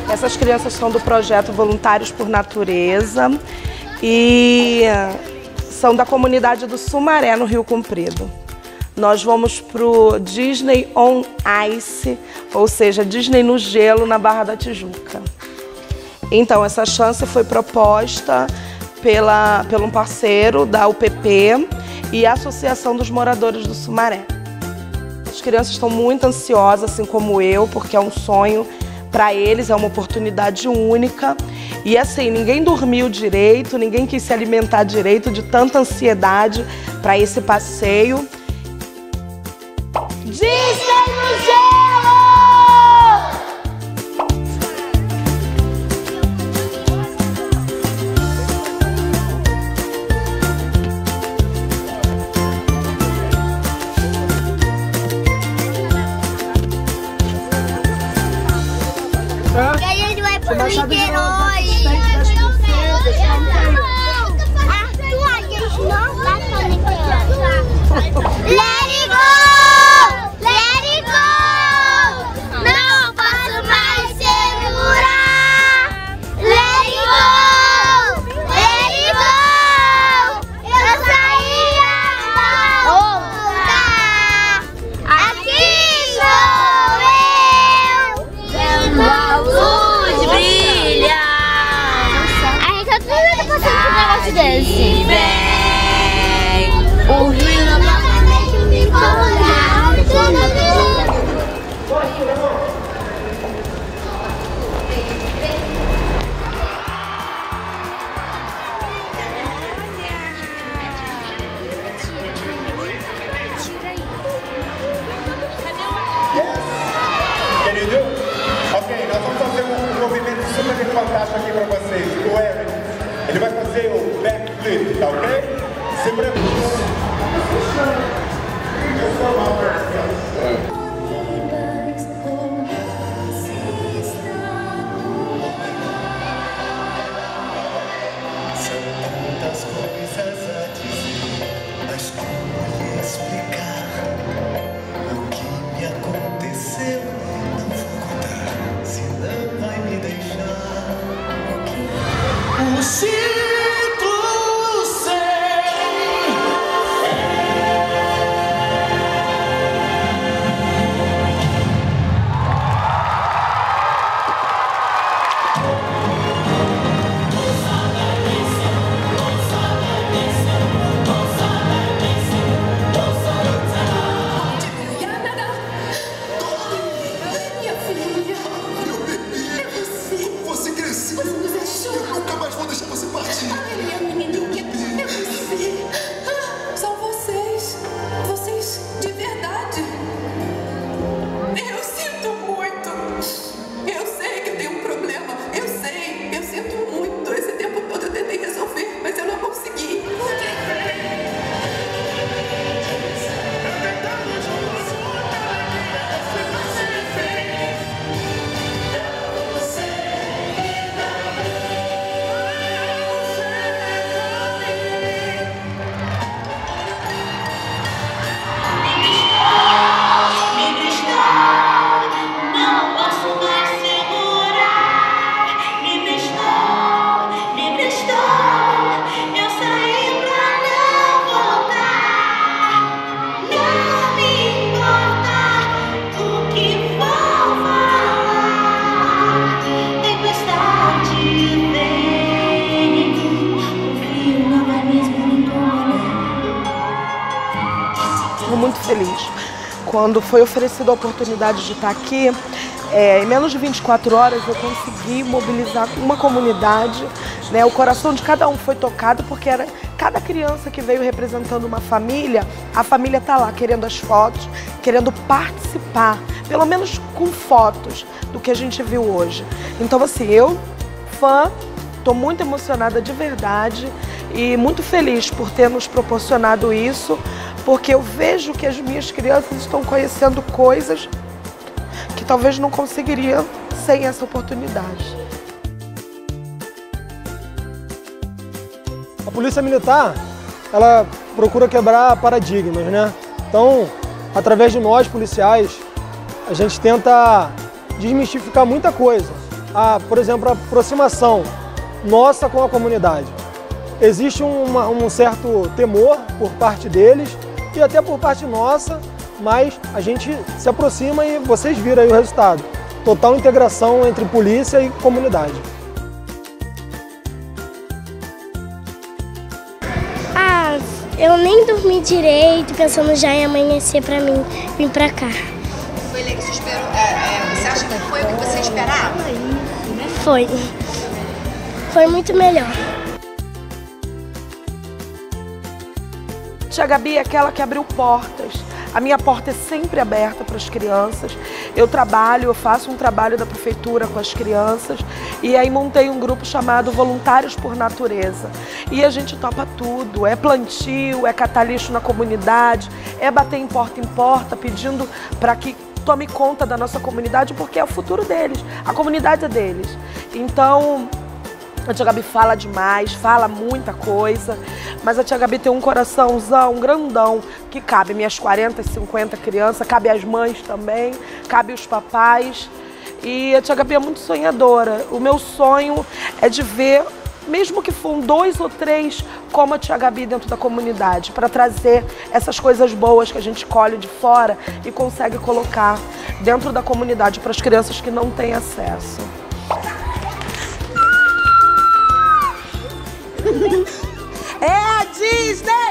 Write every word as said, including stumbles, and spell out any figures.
Essas crianças são do projeto Voluntários por Natureza e são da comunidade do Sumaré, no Rio Comprido. Nós vamos pro Disney on Ice, ou seja, Disney no gelo, na Barra da Tijuca. Então, essa chance foi proposta pela, pelo um parceiro da U P P e a Associação dos Moradores do Sumaré. As crianças estão muito ansiosas, assim como eu, porque é um sonho para eles, é uma oportunidade única. E assim, ninguém dormiu direito, ninguém quis se alimentar direito de tanta ansiedade para esse passeio. Disney no gelo! E aí ele vai pro Niterói. Arthur, a gente não vai pra Niterói. Let it go! Let it go! Não posso mais segurar! Let it go! Let it go! Eu saí a voltar! Aqui estou eu! Vendo a luz brilha! A gente tá tudo passando por um negócio desse. Vem! O rio novamente me colocou. Querido? Ok, nós vamos fazer um movimento super fantástico aqui pra vocês. O Eric, ele vai fazer o backflip, tá ok? Se prepara. São tantas coisas a dizer, mas como explicar o que me aconteceu? Não vou contar, senão vai me deixar. O ciclo sem muito feliz. Quando foi oferecida a oportunidade de estar aqui, é, em menos de vinte e quatro horas eu consegui mobilizar uma comunidade, né? O coração de cada um foi tocado porque era cada criança que veio representando uma família, a família está lá querendo as fotos, querendo participar, pelo menos com fotos do que a gente viu hoje. Então assim, eu, fã, estou muito emocionada de verdade e muito feliz por ter nos proporcionado isso, porque eu vejo que as minhas crianças estão conhecendo coisas que talvez não conseguiriam sem essa oportunidade. A Polícia Militar, ela procura quebrar paradigmas, né? Então, através de nós, policiais, a gente tenta desmistificar muita coisa. a, por exemplo, a aproximação nossa com a comunidade. Existe uma, um certo temor por parte deles e até por parte nossa, mas a gente se aproxima e vocês viram aí o resultado. Total integração entre polícia e comunidade. Ah, eu nem dormi direito, pensando já em amanhecer pra mim vir pra cá. Foi, você, esperou, é, é, você acha que foi o que você esperava? Foi. Foi muito melhor. Tia Gabi é aquela que abriu portas. A minha porta é sempre aberta para as crianças. Eu trabalho, eu faço um trabalho da prefeitura com as crianças e aí montei um grupo chamado Voluntários por Natureza. E a gente topa tudo, é plantio, é catar lixo na comunidade, é bater em porta em porta pedindo para que tome conta da nossa comunidade, porque é o futuro deles, a comunidade é deles. Então, a tia Gabi fala demais, fala muita coisa, mas a tia Gabi tem um coraçãozão, um grandão, que cabe minhas quarenta, cinquenta crianças, cabe as mães também, cabe os papais. E a tia Gabi é muito sonhadora. O meu sonho é de ver, mesmo que for dois ou três, como a tia Gabi dentro da comunidade, para trazer essas coisas boas que a gente colhe de fora e consegue colocar dentro da comunidade para as crianças que não têm acesso. É a Disney!